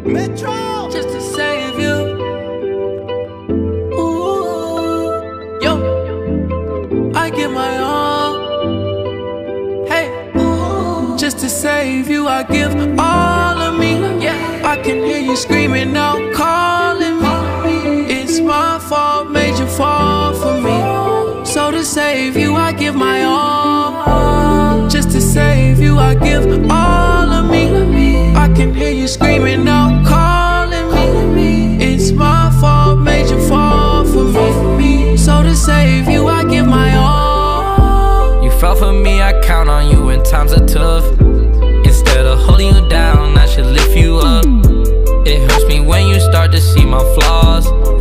Metro, just to save you. Ooh, yo, I give my all. Hey, ooh, just to save you, I give all of me. Yeah, I can hear you screaming out, calling me. It's my fault, made you fall for me. So to save you, I give my all. Just to save you, I give all of me. I can hear you screaming out, calling me. It's my fault, made you fall for me. So to save you, I give my all. You fell for me, I count on you when times are tough. Instead of holding you down, I should lift you up. It hurts me when you start to see my flaws,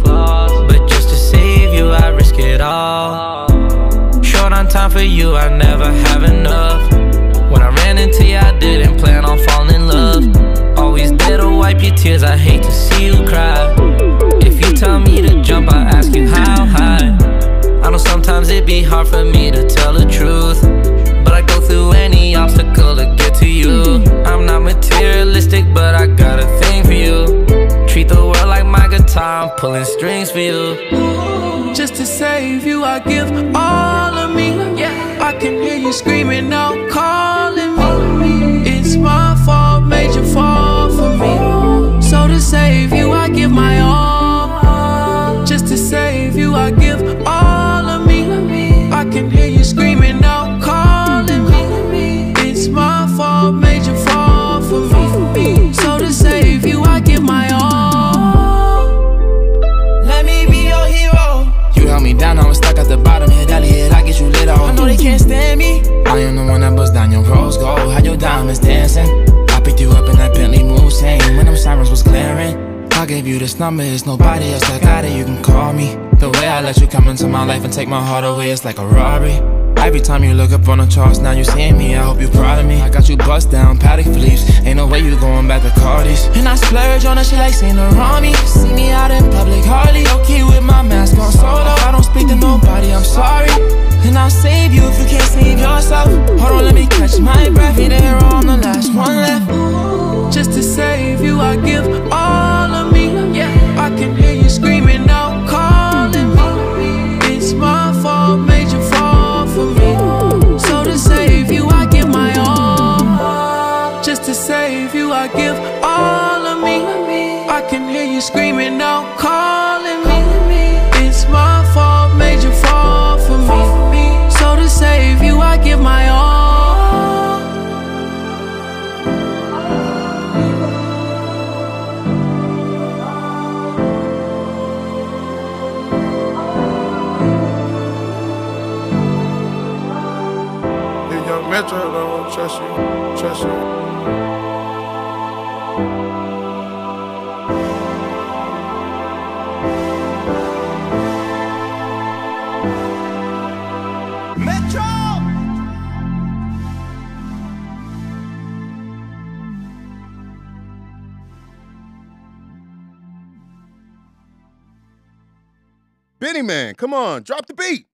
but just to save you, I risk it all. Short on time for you, I never have enough. When I ran into you, I didn't plan on falling in love. Always there to wipe your tears, I hate to see you cry. If you tell me to jump, I ask you how high. I know sometimes it be hard for me to tell the truth, but I go through any obstacle to get to you. I'm not materialistic, but I got a thing for you. Treat the world like my guitar, I'm pulling strings for you. Just to save you, I give all of me. Yeah, I can hear you screaming out, calling me. It's my fault, made you fall for me. So to save you, I give my all. Just to save you, I give all of me. I can hear you screaming out, calling me. It's my fault, made you fall for me. So to save you, I give my all. Let me be your hero. You held me down, I was stuck at the bottom. Hit Elliot, I get you lit off. I know they can't stand me. I am the one that busts down your rose gold. Had your diamonds dancing. I picked you up in that Bentley Moussain when them sirens was clearing. I gave you this number, it's nobody else that got it, you can call me. The way I let you come into my life and take my heart away, it's like a robbery. Every time you look up on the charts, now you seeing me, I hope you proud of me. I got you bust down, paddock flips, ain't no way you going back to Cardi's. And I splurge on that shit like Saint Laurent. See me out in public, hardly okay with my mask on solo. I don't speak to nobody, I'm sorry. And I'll save you if you can't save yourself. Hold on, let me catch my breath, ain't there on the last one left. Just to save you, I give all of me. Yeah, I can hear you screaming out, calling me. It's my fault, made you fall for me. So to save you, I give my all. Just to save you, I give all of me. I can hear you screaming out, calling me. It's my fault, made you fall for me. So to save you, I give my all. Metro don't trust you, trust you. Metro! Benny man, come on, drop the beat.